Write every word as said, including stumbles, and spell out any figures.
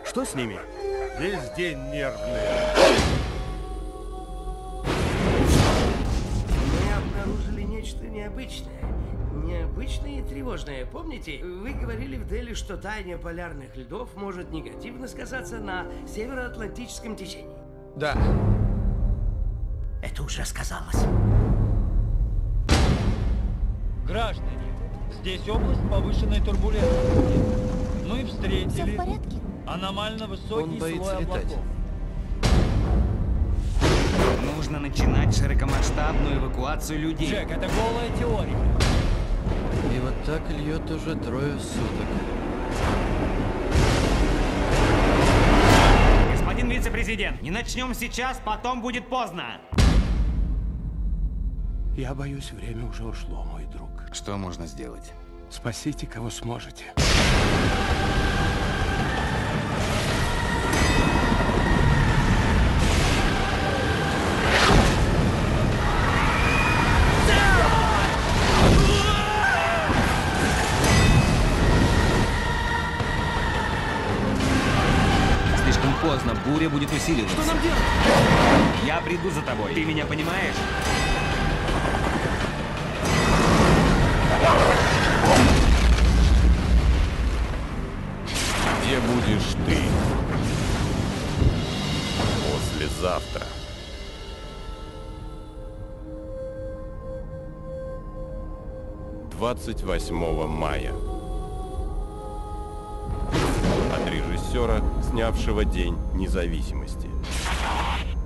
Что с ними? Весь день нервные. Мы обнаружили нечто необычное. Необычное и тревожное. Помните, вы говорили в Дели, что таяние полярных льдов может негативно сказаться на североатлантическом течении? Да. Это уже сказалось. Граждане, здесь область повышенной турбулентности. Мы Все в встретили порядке? аномально Он высокий боится слой летать. облаков. Нужно начинать широкомасштабную эвакуацию людей. Джек, это голая теория. И вот так льет уже трое суток. Господин вице-президент, не начнем сейчас, потом будет поздно. Я боюсь, время уже ушло, мой друг. Что можно сделать? Спасите, кого сможете. Слишком поздно, буря будет усиливаться. Что нам делать? Я приду за тобой. Ты меня понимаешь? Где будешь ты? Послезавтра. двадцать восьмого мая. От режиссера, снявшего День независимости.